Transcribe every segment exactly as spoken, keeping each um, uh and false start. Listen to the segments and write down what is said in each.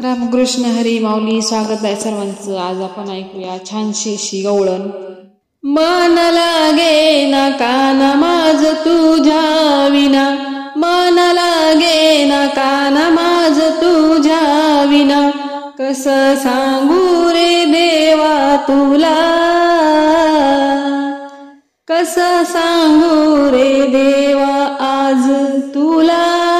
रामकृष्ण हरी माऊली. स्वागत आहे सर्वांचं. आज आपण ऐकूया छानशी अशी गवळण. मान लागे ना कान माझ तुझ्या विना, मान लागे ना कान माझ तुझ्या विना, कस सांगू रे देवा तुला, कस सांगू रे देवा आज तुला.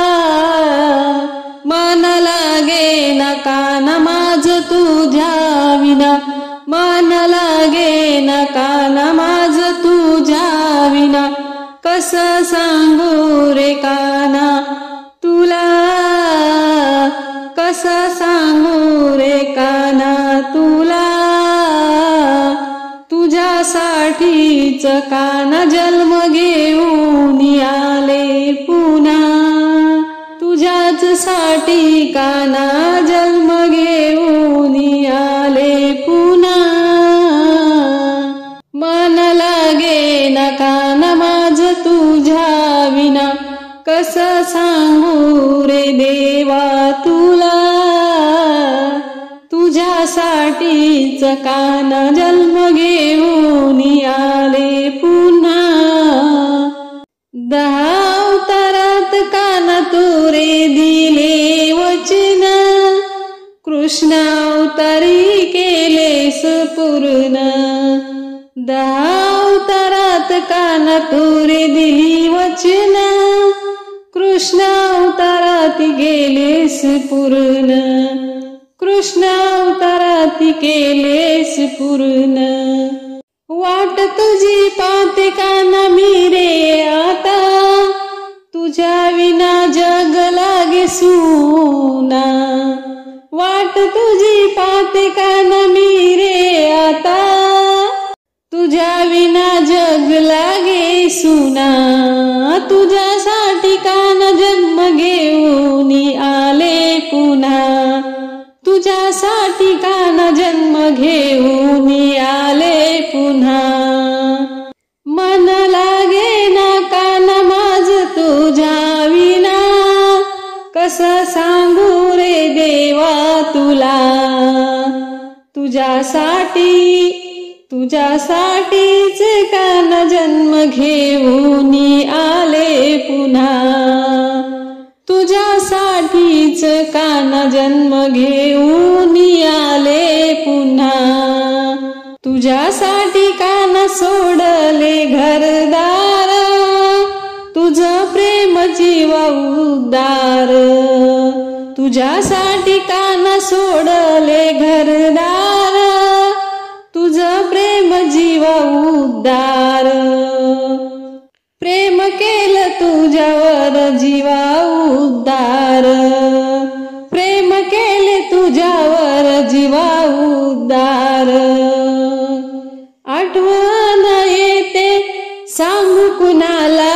मान लागे ना कान माझ तुझ्या विना, मान लागे ना कान माझ तुझ्या विना, कस सांगू रे काना तुला, कस सांगू रे काना तुला. तुझ्यासाठीच कान जन्म घेऊन आले पुन्हा, तुझ्याच साठी काना जन्म घेऊन आले पुन्हा. मान लागे ना कान माझ तुझ्या विना, कस सांगू रे देवा तुला. तुझ्यासाठीच कान जन्म घेऊन आले पुन्हा. दहा अवतारात कान तुरे दिले वचन, कृष्ण अवतारी केलेस पूर्ण. दहा अवतारात कान तुरे दिली वचन, कृष्ण अवतारात गेलेस पूर्ण, कृष्ण अवतारात केलेस पूर्ण. वाट तुझी पाहते काना मी रे आता, तुझ्या विना जग लागे सुना. वाट तुझी पाहते काना मी रे आता, तुझ्या विना जग लागे सुना. तुझ्यासाठी कान जन्म घेऊन आले पुन्हा, तुझ्यासाठी कान जन्म घेऊन आले पुन्हा. मन लागे ना कान माझ तुझ्या विना, कस सांगू रे देवा तुला. तुझ्यासाठी तुझ्यासाठीच कान जन्म घेऊन आले पुन्हा, तुझ्यासाठीच कान जन्म घेऊन आले पुन्हा. तुझ्यासाठी कान सोडले घरदार, तुझ प्रेम जीवा उद्धार. तुझ्यासाठी कान सोडले घरदार, तुझ प्रेम जीवा उद्धार. प्रेम केलं तुझ्यावर जीवा उद्धार, प्रेम केले तुझ्यावर जीवा उद्धार. आठवण येते सांगू कुणाला,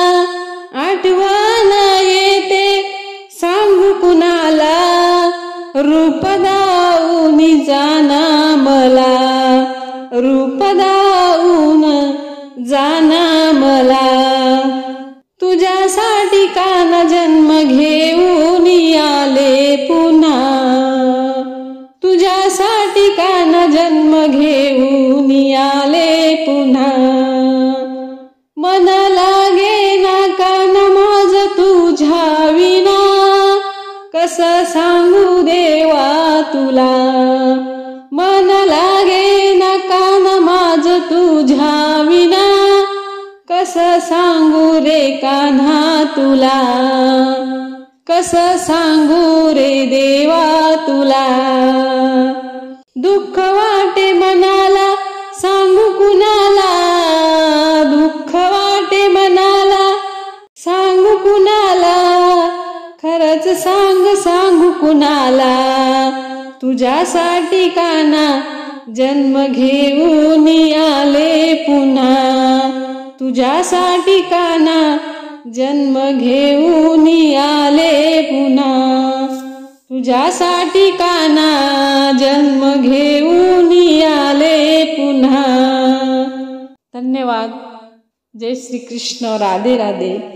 आठवण येते सांगू कुणाला. रूप दाऊन जाना मला, रूप दाऊन जाना मला. तुझ्यासाठी कान जन्म घेऊन आले पुन्हा, तुझ्यासाठी कान जन्म घेऊन आले पुन्हा. मन लागे ना कान माझ तुझ्या विना, कस सांगू देवा तुला. मन लागे ना कान माझ तुझ्या विना, कस सांगू रे कान्हा तुला, कस सांगू रे देवा तुला. दुःख वाटे मनाला सांगू कुणाला, दुःख वाटे मनाला सांगू कुणाला. खरंच सांग सांगू कुणाला. तुझ्यासाठी काना जन्म घेऊन आले पुन्हा, तुझ्यासाठी काना जन्म घेऊन आले पुन्हा. तुझ्यासाठी काना जन्म घेऊन आले पुन्हा. धन्यवाद. जय श्री कृष्ण. राधे राधे.